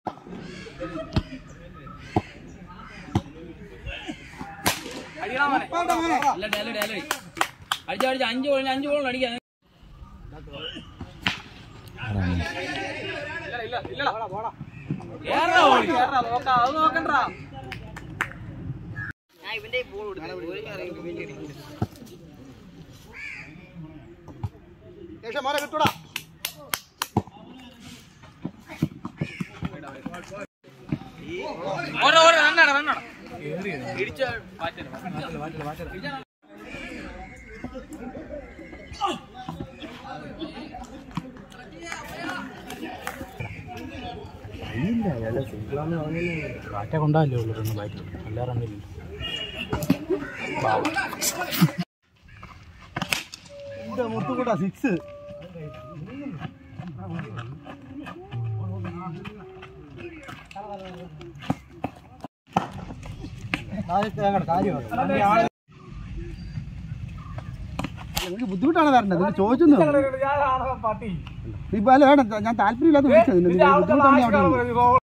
അഞ്ച് ബോളിന് അടിക്കാൻ ഇവന്റെ ബോൾ കിട്ടൂടാ കാറ്റ കൊണ്ടല്ലേ ഉള്ളു രണ്ട് ബാറ്റ് എല്ലാ റണ്ണില്ല മുത്തുകൂട്ടാ 6 നിങ്ങൾക്ക് ബുദ്ധിമുട്ടാണ് വരേണ്ടത് ചോദിച്ചു ഇപ്പൊ അല്ല വേണ്ട ഞാൻ താല്പര്യമില്ലാതെ വിളിച്ചത് ബുദ്ധിമുട്ടാണ്